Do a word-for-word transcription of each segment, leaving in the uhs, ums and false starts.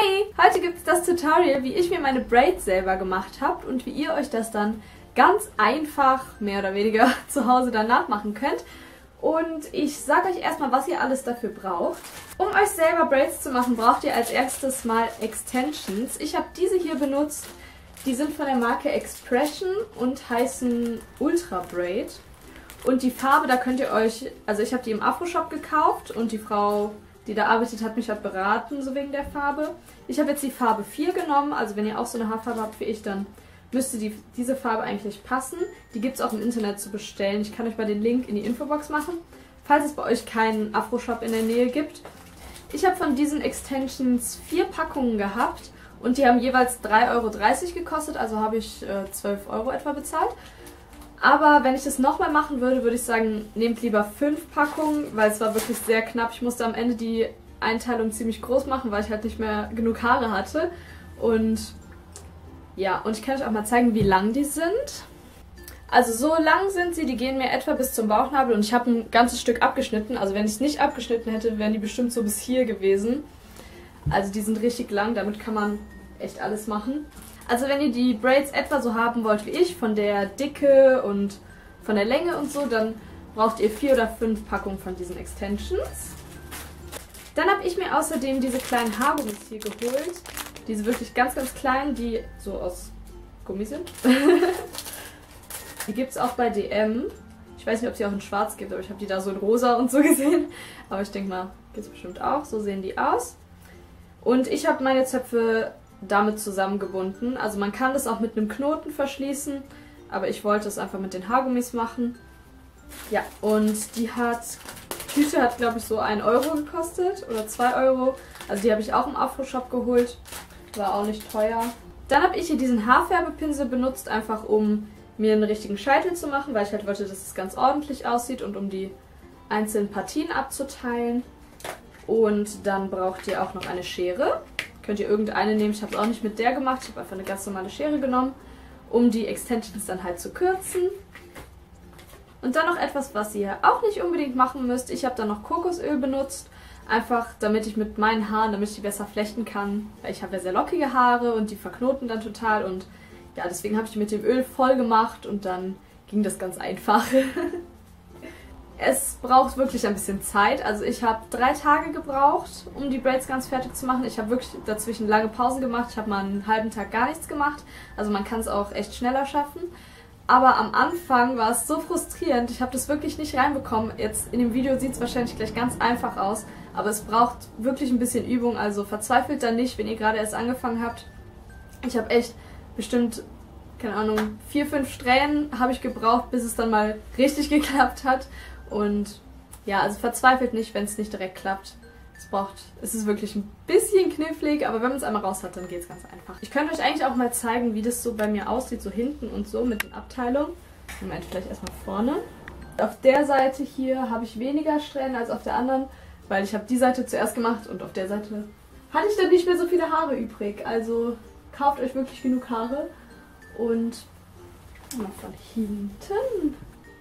Hey! Heute gibt es das Tutorial, wie ich mir meine Braids selber gemacht habe und wie ihr euch das dann ganz einfach, mehr oder weniger, zu Hause dann nachmachen könnt. Und ich sage euch erstmal, was ihr alles dafür braucht. Um euch selber Braids zu machen, braucht ihr als erstes mal Extensions. Ich habe diese hier benutzt. Die sind von der Marke Expression und heißen Ultra Braid. Und die Farbe, da könnt ihr euch, also ich habe die im Afro-Shop gekauft und die Frau, die da arbeitet, hat mich halt beraten, so wegen der Farbe. Ich habe jetzt die Farbe vier genommen, also wenn ihr auch so eine Haarfarbe habt wie ich, dann müsste die, diese Farbe eigentlich passen. Die gibt es auch im Internet zu bestellen. Ich kann euch mal den Link in die Infobox machen, falls es bei euch keinen Afro-Shop in der Nähe gibt. Ich habe von diesen Extensions vier Packungen gehabt und die haben jeweils drei Euro dreißig gekostet, also habe ich äh, zwölf Euro etwa bezahlt. Aber wenn ich das nochmal machen würde, würde ich sagen, nehmt lieber fünf Packungen, weil es war wirklich sehr knapp. Ich musste am Ende die Einteilung ziemlich groß machen, weil ich halt nicht mehr genug Haare hatte. Und ja, und ich kann euch auch mal zeigen, wie lang die sind. Also so lang sind sie, die gehen mir etwa bis zum Bauchnabel und ich habe ein ganzes Stück abgeschnitten. Also wenn ich es nicht abgeschnitten hätte, wären die bestimmt so bis hier gewesen. Also die sind richtig lang, damit kann man echt alles machen. Also wenn ihr die Braids etwa so haben wollt wie ich, von der Dicke und von der Länge und so, dann braucht ihr vier oder fünf Packungen von diesen Extensions. Dann habe ich mir außerdem diese kleinen Haargummis hier geholt. Diese wirklich ganz, ganz kleinen, die so aus Gummi sind. Die gibt es auch bei D M. Ich weiß nicht, ob sie auch in schwarz gibt, aber ich habe die da so in rosa und so gesehen. Aber ich denke mal, gibt es bestimmt auch. So sehen die aus. Und ich habe meine Zöpfe damit zusammengebunden. Also man kann das auch mit einem Knoten verschließen, aber ich wollte es einfach mit den Haargummis machen. Ja, und die hat, die Tüte hat glaube ich so ein Euro gekostet oder zwei Euro. Also die habe ich auch im Afro-Shop geholt. War auch nicht teuer. Dann habe ich hier diesen Haarfärbepinsel benutzt, einfach um mir einen richtigen Scheitel zu machen, weil ich halt wollte, dass es ganz ordentlich aussieht und um die einzelnen Partien abzuteilen. Und dann braucht ihr auch noch eine Schere. Könnt ihr irgendeine nehmen, ich habe es auch nicht mit der gemacht, ich habe einfach eine ganz normale Schere genommen, um die Extensions dann halt zu kürzen. Und dann noch etwas, was ihr auch nicht unbedingt machen müsst. Ich habe dann noch Kokosöl benutzt, einfach damit ich mit meinen Haaren, damit ich die besser flechten kann. Weil ich habe ja sehr lockige Haare und die verknoten dann total und ja, deswegen habe ich die mit dem Öl voll gemacht und dann ging das ganz einfach. Es braucht wirklich ein bisschen Zeit. Also ich habe drei Tage gebraucht, um die Braids ganz fertig zu machen. Ich habe wirklich dazwischen lange Pausen gemacht. Ich habe mal einen halben Tag gar nichts gemacht. Also man kann es auch echt schneller schaffen. Aber am Anfang war es so frustrierend. Ich habe das wirklich nicht reinbekommen. Jetzt in dem Video sieht es wahrscheinlich gleich ganz einfach aus. Aber es braucht wirklich ein bisschen Übung. Also verzweifelt dann nicht, wenn ihr gerade erst angefangen habt. Ich habe echt bestimmt, keine Ahnung, vier, fünf Strähnen habe ich gebraucht, bis es dann mal richtig geklappt hat. Und ja, also verzweifelt nicht, wenn es nicht direkt klappt. Es braucht, es ist wirklich ein bisschen knifflig, aber wenn man es einmal raus hat, dann geht es ganz einfach. Ich könnte euch eigentlich auch mal zeigen, wie das so bei mir aussieht, so hinten und so mit den Abteilungen. Moment, vielleicht erstmal vorne. Auf der Seite hier habe ich weniger Strähnen als auf der anderen, weil ich habe die Seite zuerst gemacht und auf der Seite hatte ich dann nicht mehr so viele Haare übrig. Also kauft euch wirklich genug Haare und mal von hinten.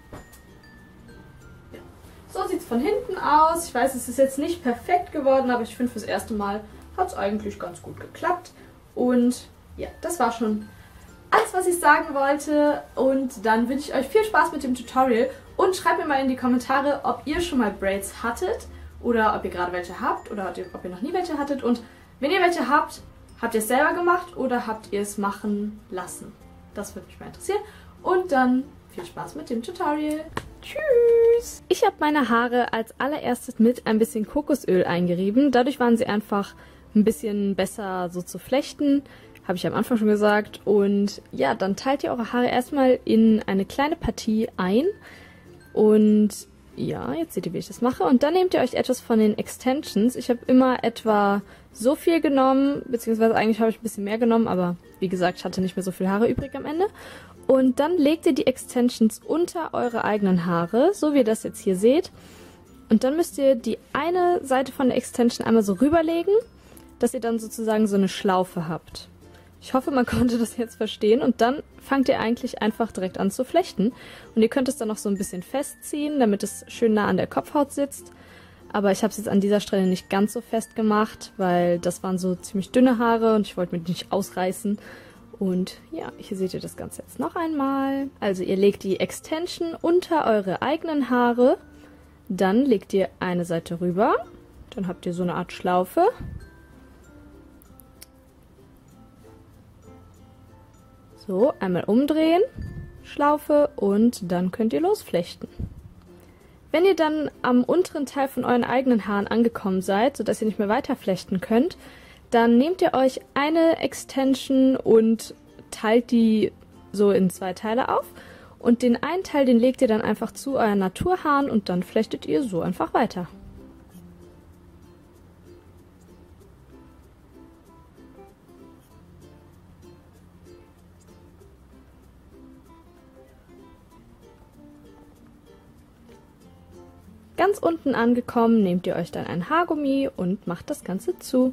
So sieht es von hinten aus. Ich weiß, es ist jetzt nicht perfekt geworden, aber ich finde, fürs erste Mal hat es eigentlich ganz gut geklappt. Und ja, das war schon alles, was ich sagen wollte. Und dann wünsche ich euch viel Spaß mit dem Tutorial. Und schreibt mir mal in die Kommentare, ob ihr schon mal Braids hattet oder ob ihr gerade welche habt oder ob ihr noch nie welche hattet. Und wenn ihr welche habt, habt ihr es selber gemacht oder habt ihr es machen lassen? Das würde mich mal interessieren. Und dann viel Spaß mit dem Tutorial. Tschüss! Ich habe meine Haare als allererstes mit ein bisschen Kokosöl eingerieben. Dadurch waren sie einfach ein bisschen besser so zu flechten. Habe ich am Anfang schon gesagt. Und ja, dann teilt ihr eure Haare erstmal in eine kleine Partie ein. Und ja, jetzt seht ihr, wie ich das mache. Und dann nehmt ihr euch etwas von den Extensions. Ich habe immer etwa so viel genommen, beziehungsweise eigentlich habe ich ein bisschen mehr genommen, aber wie gesagt, ich hatte nicht mehr so viel Haare übrig am Ende. Und dann legt ihr die Extensions unter eure eigenen Haare, so wie ihr das jetzt hier seht. Und dann müsst ihr die eine Seite von der Extension einmal so rüberlegen, dass ihr dann sozusagen so eine Schlaufe habt. Ich hoffe, man konnte das jetzt verstehen. Und dann fangt ihr eigentlich einfach direkt an zu flechten. Und ihr könnt es dann noch so ein bisschen festziehen, damit es schön nah an der Kopfhaut sitzt. Aber ich habe es jetzt an dieser Stelle nicht ganz so fest gemacht, weil das waren so ziemlich dünne Haare und ich wollte mir die nicht ausreißen. Und ja, hier seht ihr das Ganze jetzt noch einmal. Also ihr legt die Extension unter eure eigenen Haare, dann legt ihr eine Seite rüber, dann habt ihr so eine Art Schlaufe. So, einmal umdrehen, Schlaufe und dann könnt ihr losflechten. Wenn ihr dann am unteren Teil von euren eigenen Haaren angekommen seid, sodass ihr nicht mehr weiter flechten könnt, dann nehmt ihr euch eine Extension und teilt die so in zwei Teile auf. Und den einen Teil, den legt ihr dann einfach zu euren Naturhaaren und dann flechtet ihr so einfach weiter. Ganz unten angekommen, nehmt ihr euch dann ein Haargummi und macht das Ganze zu.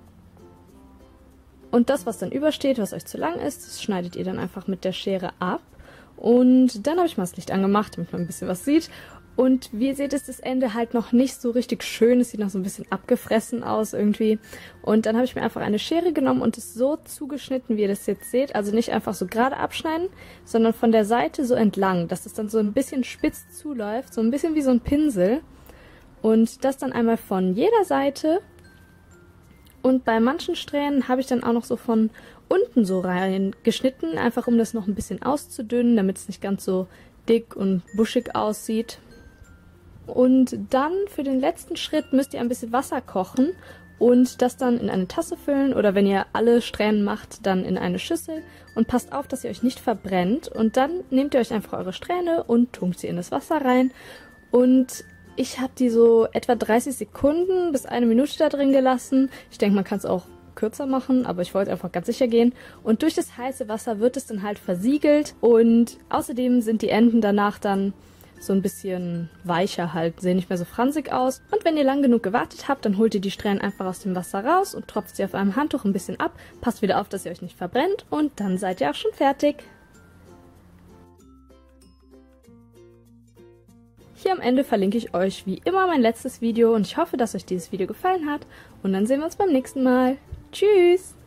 Und das, was dann übersteht, was euch zu lang ist, das schneidet ihr dann einfach mit der Schere ab. Und dann habe ich mal das Licht angemacht, damit man ein bisschen was sieht. Und wie ihr seht, ist das Ende halt noch nicht so richtig schön. Es sieht noch so ein bisschen abgefressen aus irgendwie. Und dann habe ich mir einfach eine Schere genommen und es so zugeschnitten, wie ihr das jetzt seht. Also nicht einfach so gerade abschneiden, sondern von der Seite so entlang, dass es dann so ein bisschen spitz zuläuft. So ein bisschen wie so ein Pinsel. Und das dann einmal von jeder Seite. Und bei manchen Strähnen habe ich dann auch noch so von unten so rein geschnitten, einfach um das noch ein bisschen auszudünnen, damit es nicht ganz so dick und buschig aussieht. Und dann für den letzten Schritt müsst ihr ein bisschen Wasser kochen und das dann in eine Tasse füllen oder wenn ihr alle Strähnen macht, dann in eine Schüssel und passt auf, dass ihr euch nicht verbrennt. Und dann nehmt ihr euch einfach eure Strähne und tunkt sie in das Wasser rein. Und ich habe die so etwa dreißig Sekunden bis eine Minute da drin gelassen. Ich denke, man kann es auch kürzer machen, aber ich wollte einfach ganz sicher gehen. Und durch das heiße Wasser wird es dann halt versiegelt und außerdem sind die Enden danach dann so ein bisschen weicher halt, sehen nicht mehr so fransig aus. Und wenn ihr lang genug gewartet habt, dann holt ihr die Strähnen einfach aus dem Wasser raus und tropft sie auf einem Handtuch ein bisschen ab. Passt wieder auf, dass ihr euch nicht verbrennt und dann seid ihr auch schon fertig. Hier am Ende verlinke ich euch wie immer mein letztes Video und ich hoffe, dass euch dieses Video gefallen hat. Und dann sehen wir uns beim nächsten Mal. Tschüss!